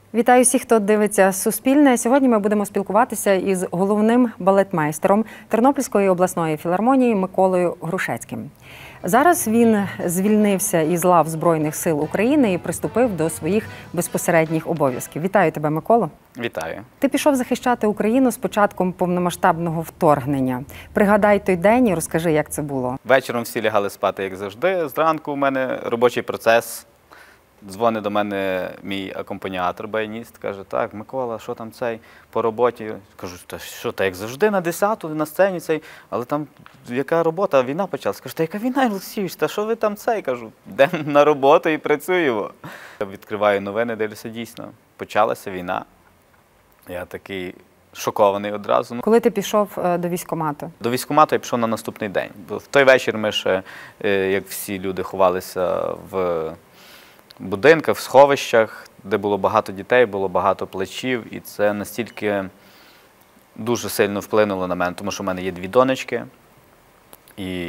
Вітаю всіх, хто дивиться «Суспільне». Сьогодні ми будемо спілкуватися із головним балетмейстером Тернопільської обласної філармонії Миколою Грушецьким. Зараз він звільнився із лав Збройних сил України і приступив до своїх безпосередніх обов'язків. Вітаю тебе, Миколо. Вітаю. Ти пішов захищати Україну з початком повномасштабного вторгнення. Пригадай той день і розкажи, як це було. Вечором всі лягали спати, як завжди. Зранку у мене робочий процес. Дзвонить до мене мій акомпаніатор, баяніст, каже: так, Микола, що там цей по роботі? Кажу, та що, та як завжди на 10-ту, на сцені цей, але там яка робота, війна почалась. Кажу, та яка війна, Олексійович, та що ви там цей? Кажу, йдемо на роботу і працюємо. Відкриваю новини, дивлюся, дійсно, почалася війна. Я такий шокований одразу. Коли ти пішов до військкомату? До військкомату я пішов на наступний день. В той вечір ми ще, як всі люди, ховалися в будинках, в сховищах, де було багато дітей, було багато плачів, і це настільки дуже сильно вплинуло на мене, тому що в мене є 2 донечки, і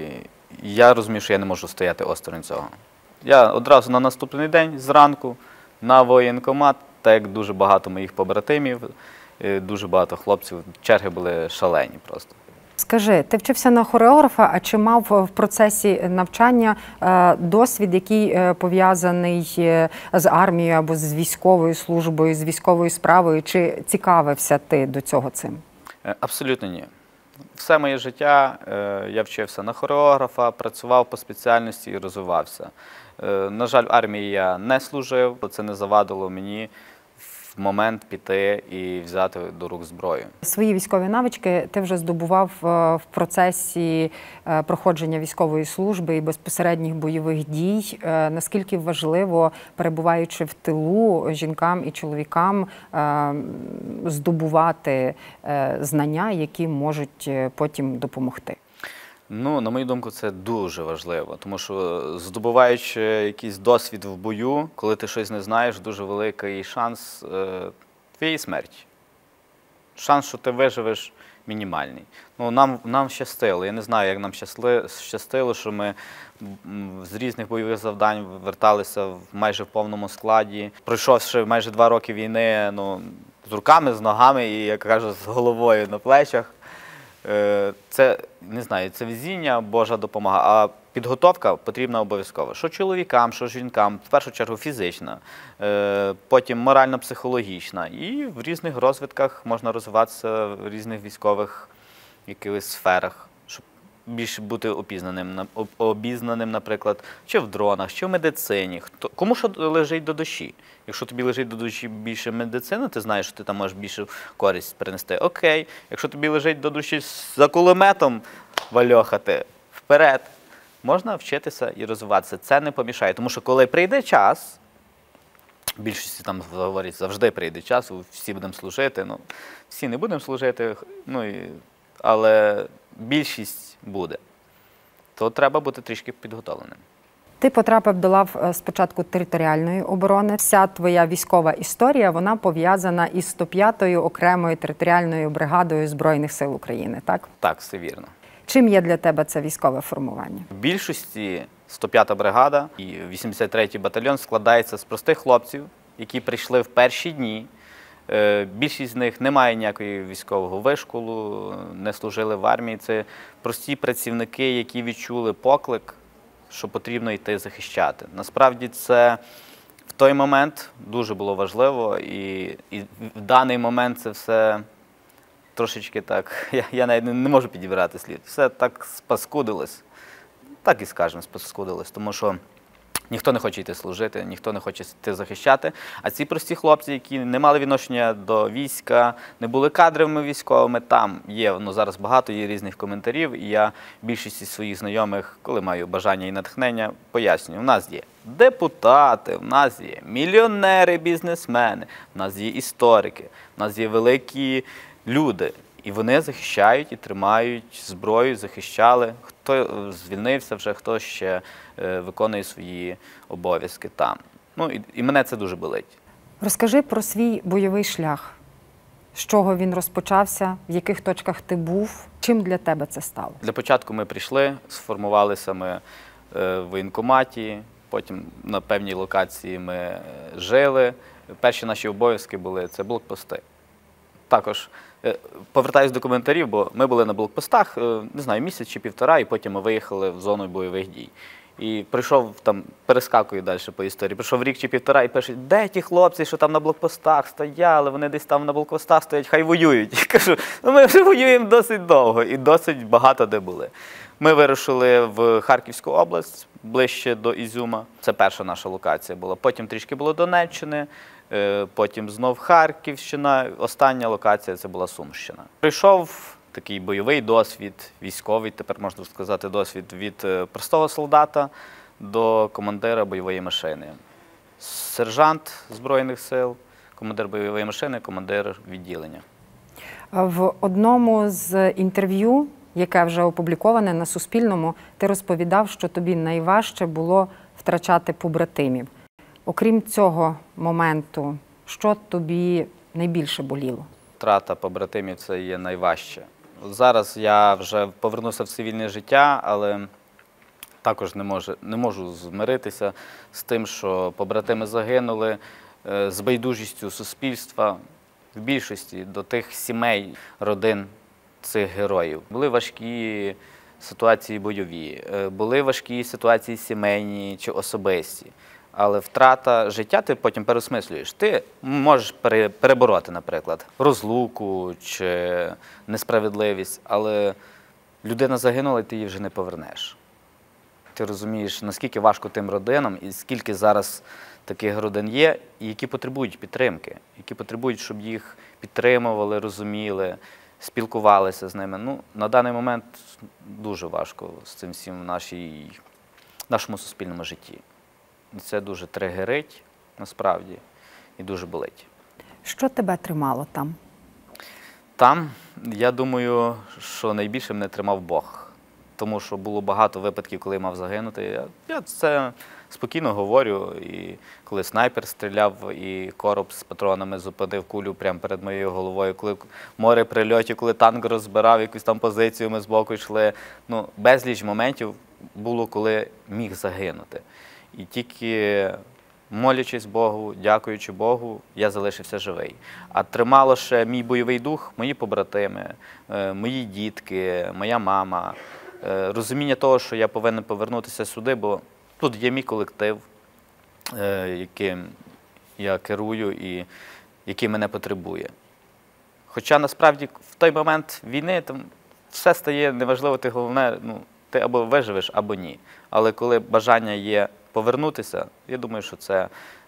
я розумів, що я не можу стояти осторонь цього. Я одразу на наступний день, зранку, на воєнкомат, так як дуже багато моїх побратимів, дуже багато хлопців, черги були шалені просто. Скажи, ти вчився на хореографа, а чи мав в процесі навчання досвід, який пов'язаний з армією або з військовою службою, з військовою справою? Чи цікавився ти до цього цим? Абсолютно ні. Все моє життя я вчився на хореографа, працював по спеціальності і розвивався. На жаль, в армії я не служив, це не завадило мені в момент піти і взяти до рук зброю. Свої військові навички ти вже здобував в процесі проходження військової служби і безпосередніх бойових дій. Наскільки важливо, перебуваючи в тилу, жінкам і чоловікам здобувати знання, які можуть потім допомогти? Ну, на мою думку, це дуже важливо, тому що здобуваючи якийсь досвід в бою, коли ти щось не знаєш, дуже великий шанс твоєї смерті. Шанс, що ти виживеш, мінімальний. Ну, нам щастило, я не знаю, як нам щастило, що ми з різних бойових завдань верталися майже в повному складі. Пройшовши майже 2 роки війни, ну, з руками, з ногами і, як кажуть, з головою на плечах. Це, не знаю, це везіння, Божа допомога, а підготовка потрібна обов'язково. Що чоловікам, що жінкам, в першу чергу фізична, потім морально-психологічна. І в різних розвитках можна розвиватися в різних військових якихось сферах, щоб більше бути обізнаним, наприклад, чи в дронах, чи в медицині. Кому що лежить до душі. Якщо тобі лежить до душі більше медицина, ти знаєш, що ти там можеш більше користь принести. Окей. Якщо тобі лежить до душі за кулеметом вальохати, вперед. Можна вчитися і розвиватися. Це не помішає. Тому що коли прийде час, більшості там говорять, завжди прийде час, всі будемо служити. Ну, всі не будемо служити, ну, але більшість буде. То треба бути трішки підготовленим. Ти потрапив до лав спочатку територіальної оборони. Вся твоя військова історія, вона пов'язана із 105-ю окремою територіальною бригадою Збройних сил України, так? Так, все вірно. Чим є для тебе це військове формування? В більшості 105-та бригада і 83-й батальйон складається з простих хлопців, які прийшли в перші дні. Більшість з них не має ніякої військового вишколу, не служили в армії. Це прості працівники, які відчули поклик, що потрібно йти захищати. Насправді це в той момент дуже було важливо, і в даний момент це все трошечки так, я навіть не можу підібрати слів, все так спаскудилось, так і скажемо, спаскудилось, тому що ніхто не хоче йти служити, ніхто не хоче йти захищати, а ці прості хлопці, які не мали відношення до війська, не були кадровими військовими, там є, ну зараз багато є різних коментарів, і я більшості своїх знайомих, коли маю бажання і натхнення, пояснюю. У нас є депутати, у нас є мільйонери, бізнесмени, у нас є історики, у нас є великі люди. І вони захищають і тримають зброю, захищали. Хто звільнився вже, хто ще виконує свої обов'язки там. Ну, і мене це дуже болить. Розкажи про свій бойовий шлях. З чого він розпочався, в яких точках ти був, чим для тебе це стало? Для початку ми прийшли, сформувалися ми в воєнкоматі, потім на певній локації ми жили, перші наші обов'язки були – це блокпости. Також повертаюсь до коментарів, бо ми були на блокпостах, не знаю, місяць чи півтора, і потім ми виїхали в зону бойових дій. І прийшов, там, перескакую далі по історії, прийшов рік чи півтора і пишуть, де ті хлопці, що там на блокпостах стояли, вони десь там на блокпостах стоять, хай воюють. Я кажу, ну ми вже воюємо досить довго і досить багато де були. Ми вирушили в Харківську область, ближче до Ізюма. Це перша наша локація була. Потім трішки було Донеччини, потім знов Харківщина. Остання локація – це була Сумщина. Прийшов такий бойовий досвід, військовий, тепер можна сказати, досвід від простого солдата до командира бойової машини. Сержант Збройних сил, командир бойової машини, командир відділення. В одному з інтерв'ю, яке вже опубліковане на Суспільному, ти розповідав, що тобі найважче було втрачати побратимів. Окрім цього моменту, що тобі найбільше боліло? Втрата побратимів – це є найважче. Зараз я вже повернувся в цивільне життя, але також не можу змиритися з тим, що побратими загинули, з байдужістю суспільства, в більшості до тих сімей, родин цих героїв. Були важкі ситуації бойові, були важкі ситуації сімейні чи особисті. Але втрата життя ти потім переосмислюєш. Ти можеш перебороти, наприклад, розлуку чи несправедливість, але людина загинула, і ти її вже не повернеш. Ти розумієш, наскільки важко тим родинам, і скільки зараз таких родин є, і які потребують підтримки, які потребують, щоб їх підтримували, розуміли, спілкувалися з ними. Ну, на даний момент дуже важко з цим всім в нашому суспільному житті. І це дуже тригерить, насправді, і дуже болить. Що тебе тримало там? Там, я думаю, що найбільше мене тримав Бог. Тому що було багато випадків, коли мав загинути. Я це спокійно говорю. І коли снайпер стріляв, і короб з патронами зупинив кулю прямо перед моєю головою, коли море прильотів, коли танк розбирав якусь там позицію, ми збоку йшли. Ну, безліч моментів було, коли міг загинути. І тільки молячись Богу, дякуючи Богу, я залишився живий. А тримало ще мій бойовий дух, мої побратими, мої дітки, моя мама. Розуміння того, що я повинен повернутися сюди, бо тут є мій колектив, яким я керую і який мене потребує. Хоча насправді в той момент війни там все стає неважливо, ти головне, ти або виживеш, або ні. Але коли бажання є повернутися, я думаю, що це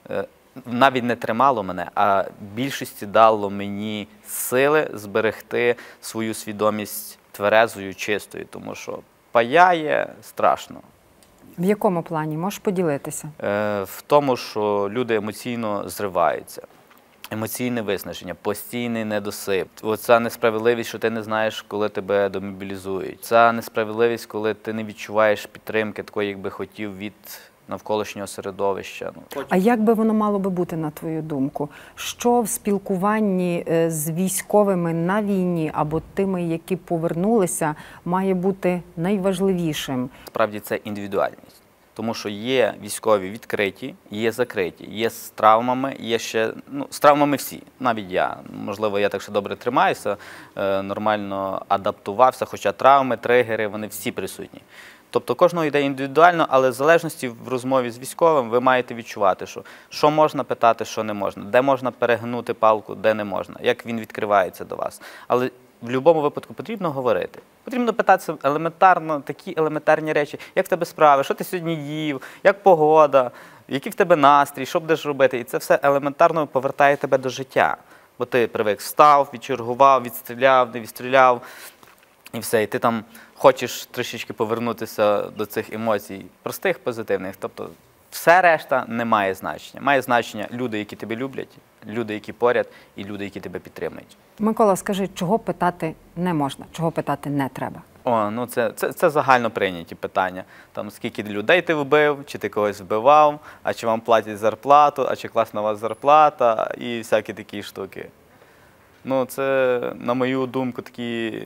навіть не тримало мене, а більшості дало мені сили зберегти свою свідомість тверезою, чистою, тому що паяє страшно. В якому плані? Можеш поділитися? В тому, що люди емоційно зриваються. Емоційне виснаження, постійний недосип. Оця несправедливість, що ти не знаєш, коли тебе демобілізують. Ця несправедливість, коли ти не відчуваєш підтримки такої, як би хотів від навколишнього середовища. А як би воно мало би бути, на твою думку? Що в спілкуванні з військовими на війні або тими, які повернулися, має бути найважливішим? Справді це індивідуальність. Тому що є військові відкриті, є закриті, є з травмами, є ще, з травмами всі, навіть я. Можливо, я так ще добре тримаюся, нормально адаптувався, хоча травми, тригери, вони всі присутні. Тобто кожного йде індивідуально, але в залежності в розмові з військовим ви маєте відчувати, що можна питати, що не можна, де можна перегнути палку, де не можна, як він відкривається до вас. Але в будь-якому випадку потрібно говорити. Потрібно питатися елементарно, такі елементарні речі, як в тебе справи, що ти сьогодні їв, як погода, який в тебе настрій, що будеш робити. І це все елементарно повертає тебе до життя. Бо ти привик, встав, відчергував, відстріляв, не відстріляв, і все. І ти там хочеш трішечки повернутися до цих емоцій простих, позитивних. Тобто все решта не має значення. Має значення люди, які тебе люблять, люди, які поряд, і люди, які тебе підтримують. Микола, скажи, чого питати не можна, чого питати не треба? Це загально прийняті питання. Там, скільки людей ти вбив, чи ти когось вбивав, а чи вам платять зарплату, а чи класна у вас зарплата, і всякі такі штуки. Це, на мою думку, такі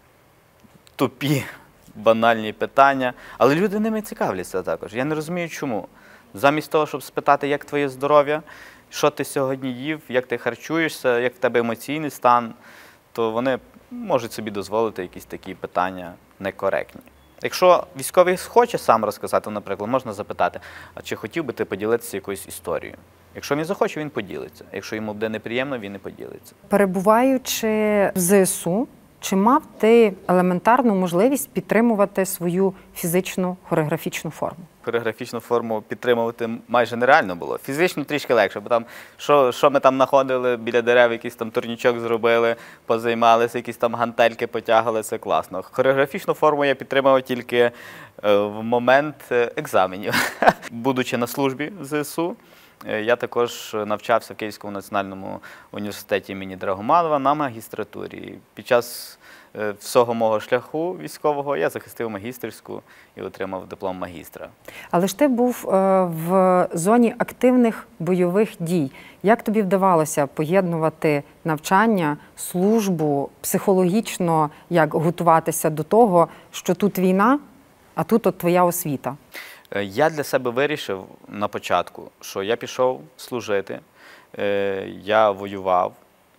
тупі, банальні питання. Але люди ними цікавляться також. Я не розумію, чому. Замість того, щоб спитати, як твоє здоров'я, що ти сьогодні їв, як ти харчуєшся, як в тебе емоційний стан, то вони можуть собі дозволити якісь такі питання некоректні. Якщо військовий хоче сам розказати, наприклад, можна запитати, а чи хотів би ти поділитися якоюсь історією? Якщо він захоче, він поділиться. Якщо йому буде неприємно, він не поділиться. Перебуваючи в ЗСУ, чи мав ти елементарну можливість підтримувати свою фізичну хореографічну форму? Хореографічну форму підтримувати майже нереально було. Фізично трішки легше, бо там, що ми там знаходили, біля дерев якийсь там турнічок зробили, позаймалися, якісь там гантельки потягали, це класно. Хореографічну форму я підтримував тільки в момент екзаменів. Будучи на службі в ЗСУ, я також навчався в Київському національному університеті імені Драгоманова на магістратурі. Під час всього мого шляху військового я захистив магістерську і отримав диплом магістра. Але ж ти був в зоні активних бойових дій. Як тобі вдавалося поєднувати навчання, службу, психологічно, як готуватися до того, що тут війна, а тут от твоя освіта? Я для себе вирішив на початку, що я пішов служити, я воював,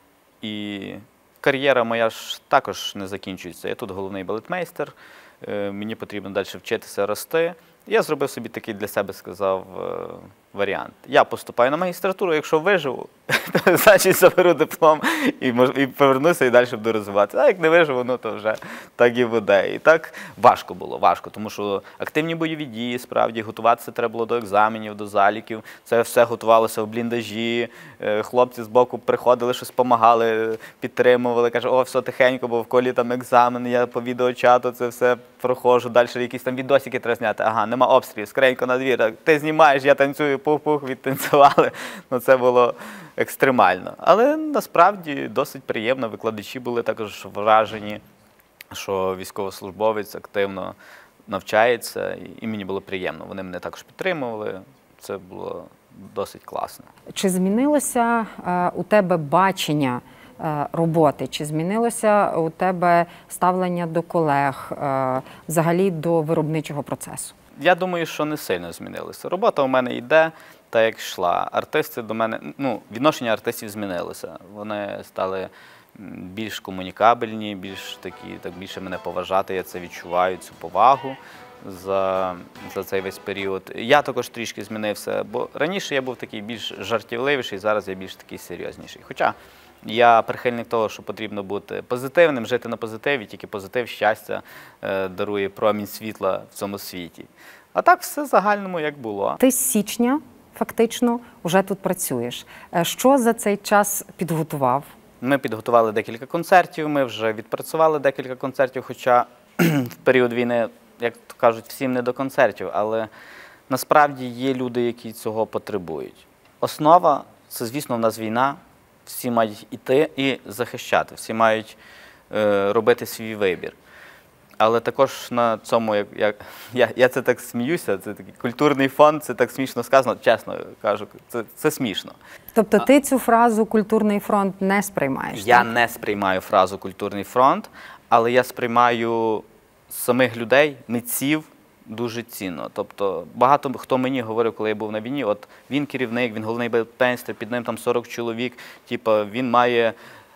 і кар'єра моя ж також не закінчується. Я тут головний балетмейстер, мені потрібно далі вчитися, рости. Я зробив собі такий для себе, сказав, варіант. Я поступаю на магістратуру, якщо виживу, то значить заберу диплом і повернуся і далі буду розвиватися. А як не виживу, ну то вже так і буде. І так важко було, тому що активні бойові дії, справді, готуватися треба було до екзаменів, до заліків. Це все готувалося в бліндажі, хлопці з боку приходили, щось допомагали, підтримували, кажуть, о, все тихенько, бо в колі там екзамен, я по відеочату це все проходжу, далі якісь там відосики треба зняти. Ага, нема обстрілів, скоренько на двір, ти знімаєш, я танцюю, пух-пух, відтанцювали. Ну, це було екстремально. Але насправді досить приємно. Викладачі були також вражені, що військовослужбовець активно навчається, і мені було приємно. Вони мене також підтримували. Це було досить класно. Чи змінилося у тебе бачення роботи? Чи змінилося у тебе ставлення до колег, взагалі до виробничого процесу? Я думаю, що не сильно змінилося. Робота у мене йде так, як йшла. Артисти до мене, відношення артистів змінилося. Вони стали більш комунікабельні, більше мене поважати, я це відчуваю, цю повагу за цей весь період. Я також трішки змінився, бо раніше я був такий більш жартівливіший, зараз я більш такий серйозніший. Хоча я прихильник того, що потрібно бути позитивним, жити на позитиві, тільки позитив, щастя дарує промінь світла в цьому світі. А так все в загальному як було. Ти з січня фактично вже тут працюєш. Що за цей час підготував? Ми підготували декілька концертів, ми вже відпрацювали декілька концертів, хоча в період війни, як то кажуть, всім не до концертів, але насправді є люди, які цього потребують. Основа – це, звісно, в нас війна, всі мають йти і захищати, всі мають робити свій вибір. Але також на цьому, я це так сміюся, це такий культурний фонд, це так смішно сказано, чесно кажу, це смішно. Тобто ти цю фразу «культурний фронт» не сприймаєш? Я так? не сприймаю фразу «культурний фронт», але я сприймаю самих людей, митців, дуже цінно. Тобто багато хто мені говорив, коли я був на війні, от він керівник, він головний балетмейстер, під ним там 40 чоловік, він має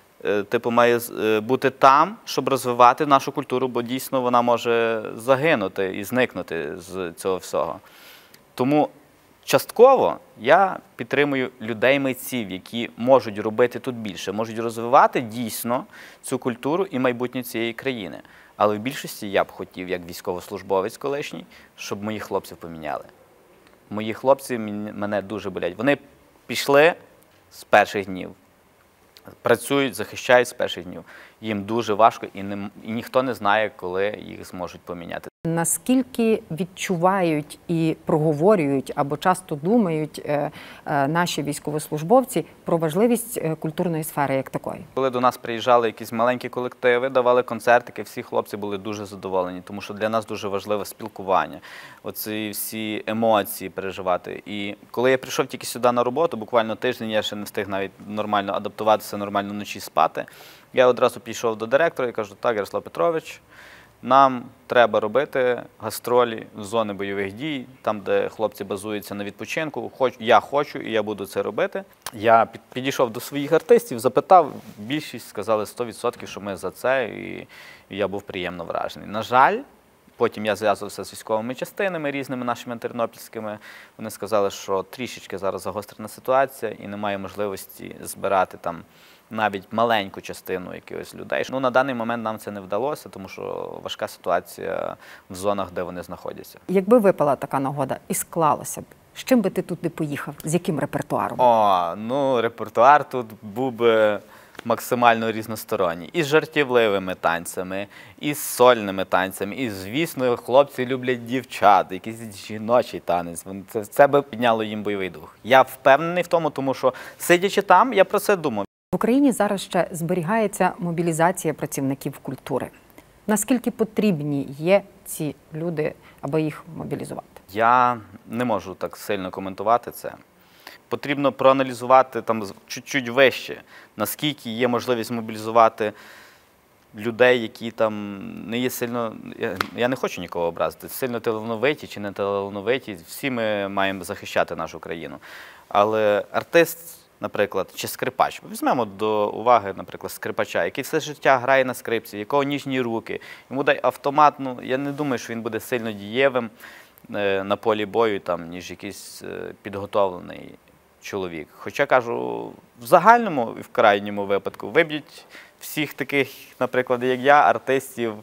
бути там, щоб розвивати нашу культуру, бо дійсно вона може загинути і зникнути з цього всього. Тому частково я підтримую людей-митців, які можуть робити тут більше, можуть розвивати дійсно цю культуру і майбутнє цієї країни. Але в більшості я б хотів, як військовослужбовець колишній, щоб моїх хлопців поміняли. Мої хлопці мене дуже болять. Вони пішли з перших днів. Працюють, захищають з перших днів. Їм дуже важко і ніхто не знає, коли їх зможуть поміняти. Наскільки відчувають і проговорюють або часто думають наші військовослужбовці про важливість культурної сфери як такої? Коли до нас приїжджали якісь маленькі колективи, давали концертики, всі хлопці були дуже задоволені, тому що для нас дуже важливе спілкування, оці всі емоції переживати. І коли я прийшов тільки сюди на роботу, буквально тиждень, я ще не встиг навіть нормально адаптуватися, нормально вночі спати, я одразу пішов до директора і кажу, так, Ярослав Петрович, нам треба робити гастролі в зони бойових дій, там, де хлопці базуються на відпочинку. Я хочу і я буду це робити. Я підійшов до своїх артистів, запитав, більшість сказали 100%, що ми за це, і я був приємно вражений. На жаль, потім я зв'язувався з військовими частинами різними нашими тернопільськими. Вони сказали, що трішечки зараз загострена ситуація і немає можливості збирати там навіть маленьку частину якихось людей. Ну, на даний момент нам це не вдалося, тому що важка ситуація в зонах, де вони знаходяться. Якби випала така нагода і склалося б, з чим би ти туди поїхав? З яким репертуаром? Ну, репертуар тут був би максимально різносторонній. І з жартівливими танцями, і з сольними танцями, і, звісно, хлопці люблять дівчат, якийсь жіночий танець. Це би підняло їм бойовий дух. Я впевнений в тому, тому що, сидячи там, я про це думав. В Україні зараз ще зберігається мобілізація працівників культури. Наскільки потрібні є ці люди, аби їх мобілізувати? Я не можу так сильно коментувати це. Потрібно проаналізувати там чуть-чуть вище, наскільки є можливість мобілізувати людей, які там не є сильно, я не хочу нікого образити, сильно талановиті чи не талановиті, всі ми маємо захищати нашу країну. Але артист, наприклад, чи скрипач, візьмемо до уваги, наприклад, скрипача, який все життя грає на скрипці, якого ніжні руки, йому дай автомат, ну, я не думаю, що він буде сильно дієвим на полі бою, там, ніж якийсь підготовлений чоловік. Хоча, кажу, в загальному і в крайньому випадку виб'ють всіх таких, наприклад, як я, артистів,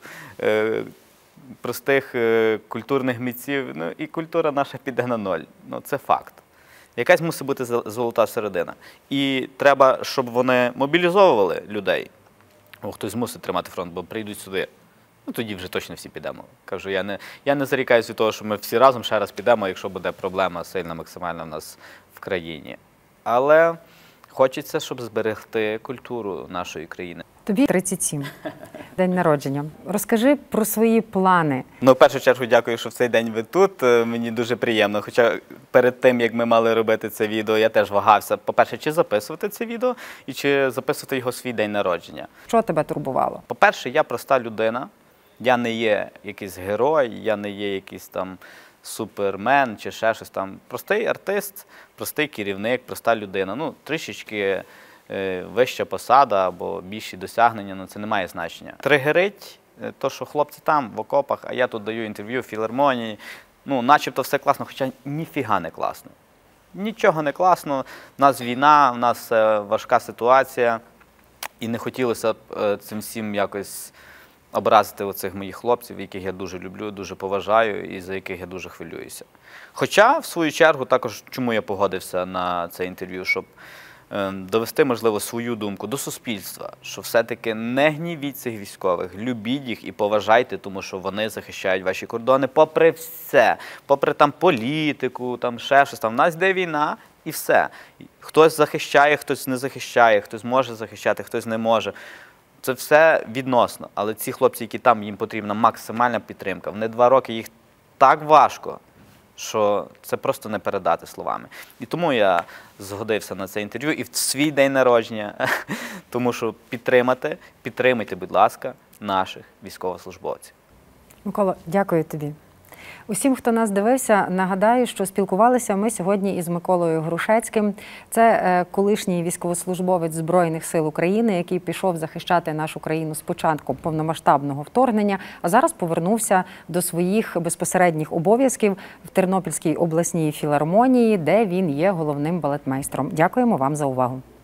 простих культурних митців, ну і культура наша піде на ноль. Ну, це факт. Якась мусить бути золота середина. І треба, щоб вони мобілізовували людей. Хтось мусить тримати фронт, бо прийдуть сюди. Ну, тоді вже точно всі підемо. Кажу, я не зарікаюся від того, що ми всі разом ще раз підемо, якщо буде проблема сильна, максимальна в нас в країні. Але хочеться, щоб зберегти культуру нашої країни. Тобі 37. День народження. Розкажи про свої плани. Ну, в першу чергу, дякую, що в цей день ви тут. Мені дуже приємно. Хоча перед тим, як ми мали робити це відео, я теж вагався, по-перше, чи записувати це відео, і чи записувати його в свій день народження. Що тебе турбувало? По-перше, я проста людина. Я не є якийсь герой, я не є якийсь там супермен чи ще щось там. Простий артист, простий керівник, проста людина. Ну, трішечки вища посада або більші досягнення, ну це не має значення. Тригерить то, що хлопці там, в окопах, а я тут даю інтерв'ю в філармонії. Ну, начебто все класно, хоча ніфіга не класно. Нічого не класно, в нас війна, в нас важка ситуація. І не хотілося б цим всім якось образити оцих моїх хлопців, яких я дуже люблю, дуже поважаю і за яких я дуже хвилююся. Хоча, в свою чергу, також чому я погодився на це інтерв'ю, щоб довести, можливо, свою думку до суспільства, що все-таки не гнівіть цих військових, любіть їх і поважайте, тому що вони захищають ваші кордони попри все, попри там політику, там ще щось, там в нас йде війна і все. Хтось захищає, хтось не захищає, хтось може захищати, хтось не може. Це все відносно, але ці хлопці, які там, їм потрібна максимальна підтримка. Вони 2 роки, їх так важко, що це просто не передати словами. І тому я згодився на це інтерв'ю і в свій день народження, тому що підтримайте, будь ласка, наших військовослужбовців. Микола, дякую тобі. Усім, хто нас дивився, нагадаю, що спілкувалися ми сьогодні із Миколою Грушецьким. Це колишній військовослужбовець Збройних сил України, який пішов захищати нашу країну з початку повномасштабного вторгнення, а зараз повернувся до своїх безпосередніх обов'язків в Тернопільській обласній філармонії, де він є головним балетмейстром. Дякуємо вам за увагу.